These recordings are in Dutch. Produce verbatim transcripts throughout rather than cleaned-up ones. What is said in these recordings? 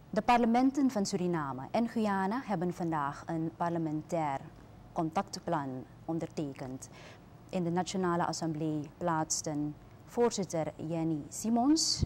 De parlementen van Suriname en Guyana hebben vandaag een parlementair contactplan ondertekend. In de Nationale Assemblée plaatsten voorzitter Jenny Simons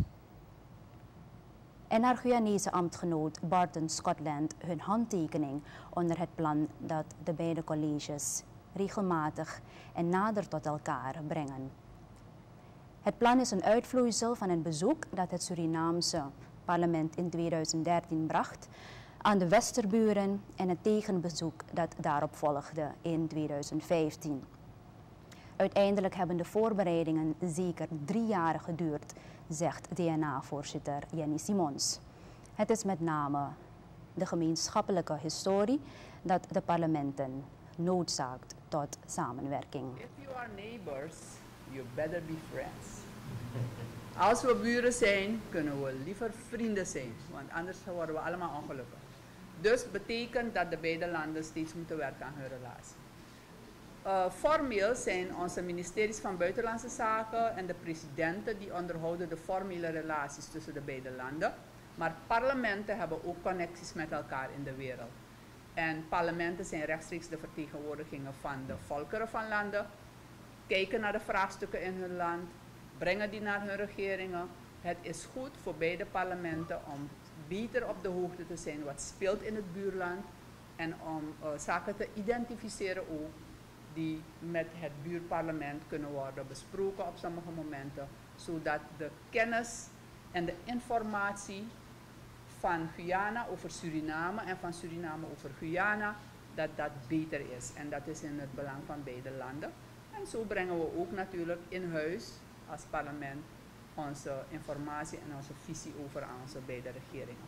en haar Guyanese ambtgenoot Barton Scotland hun handtekening onder het plan dat de beide colleges regelmatig en nader tot elkaar brengen. Het plan is een uitvloeisel van een bezoek dat het Surinaamse parlement in tweeduizend dertien bracht aan de Westerburen en het tegenbezoek dat daarop volgde in tweeduizend vijftien. Uiteindelijk hebben de voorbereidingen zeker drie jaar geduurd, zegt D N A-voorzitter Jenny Simons. Het is met name de gemeenschappelijke historie dat de parlementen noodzaakt tot samenwerking. If you are neighbors, you better be friends. Als we buren zijn, kunnen we liever vrienden zijn, want anders worden we allemaal ongelukkig. Dus betekent dat de beide landen steeds moeten werken aan hun relatie. Uh, formeel zijn onze ministeries van Buitenlandse Zaken en de presidenten die onderhouden de formele relaties tussen de beide landen. Maar parlementen hebben ook connecties met elkaar in de wereld. En parlementen zijn rechtstreeks de vertegenwoordigingen van de volkeren van landen, kijken naar de vraagstukken in hun land, brengen die naar hun regeringen. Het is goed voor beide parlementen om beter op de hoogte te zijn wat speelt in het buurland en om uh, zaken te identificeren ook die met het buurparlement kunnen worden besproken op sommige momenten, zodat de kennis en de informatie van Guyana over Suriname en van Suriname over Guyana, dat dat beter is. En dat is in het belang van beide landen. En zo brengen we ook natuurlijk in huis als parlement onze informatie en onze visie over aan onze beide regeringen.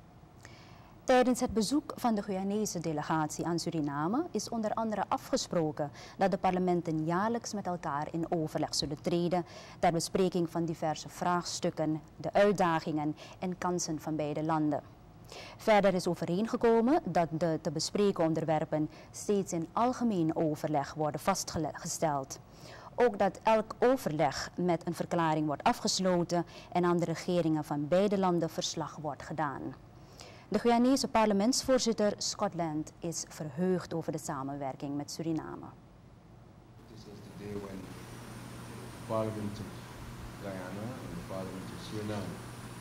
Tijdens het bezoek van de Guyanese delegatie aan Suriname is onder andere afgesproken dat de parlementen jaarlijks met elkaar in overleg zullen treden ter bespreking van diverse vraagstukken, de uitdagingen en kansen van beide landen. Verder is overeengekomen dat de te bespreken onderwerpen steeds in algemeen overleg worden vastgesteld. Ook dat elk overleg met een verklaring wordt afgesloten en aan de regeringen van beide landen verslag wordt gedaan. De Guyanese parlementsvoorzitter Scotland is verheugd over de samenwerking met Suriname. This was the day when the Parliament of Guyana and the Parliament of Suriname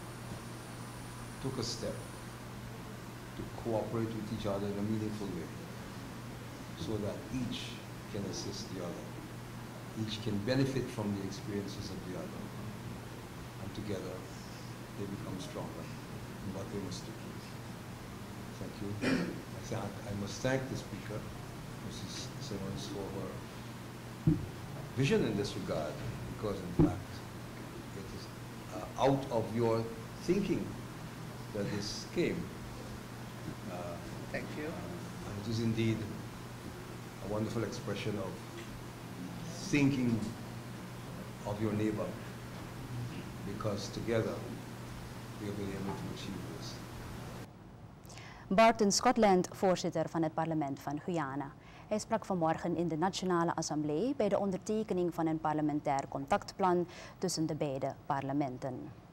took a step to cooperate with each other in a meaningful way, so that each can assist the other. Each can benefit from the experiences of the other, and together they become stronger in what they must do. Thank you. I, th I must thank the Speaker, Missus Simmons, for her vision in this regard, because in fact it is uh, out of your thinking that this came. Uh, Thank you. Uh, and it is indeed a wonderful expression of thinking of your neighbor, because together we have been able to achieve this. Barton Scotland, voorzitter van het parlement van Guyana. Hij sprak vanmorgen in de Nationale Assemblée bij de ondertekening van een parlementair contactplan tussen de beide parlementen.